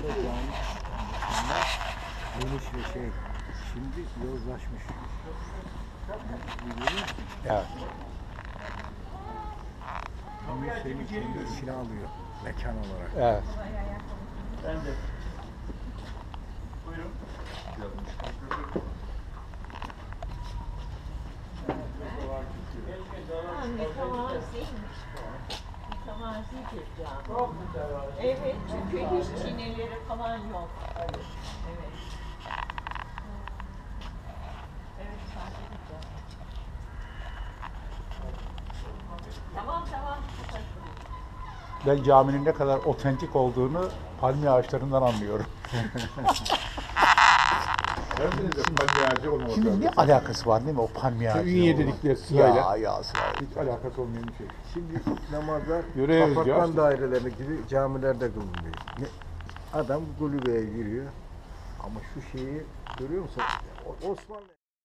Geniş ve şey, şimdi yozlaşmış. Evet. Cami seni kendi içine alıyor, mekan olarak. Evet. Ben de. Buyurun. Mütevazi bir cami. Evet, çünkü hiç çiğneleri falan yok. Evet. Evet, sadece bir cami. Tamam. Ben caminin ne kadar otentik olduğunu palmiye ağaçlarından anlıyorum. Şimdi ne alakası var değil mi o palmiye ağacı? Ünye dedikleri sırayla. Ya sırayla. Hiç alakası olmayan bir şey. Şimdi namazlar Görev apartman yazıyor. daireleri gibi camilerde kılınıyor. Adam kulübeye giriyor ama şu şeyi görüyor musun? Osmanlı